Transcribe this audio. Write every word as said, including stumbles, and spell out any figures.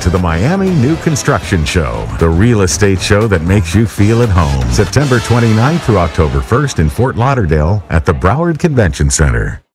to the Miami New Construction Show, the real estate show that makes you feel at home. September twenty-ninth through October first in Fort Lauderdale at the Broward Convention Center.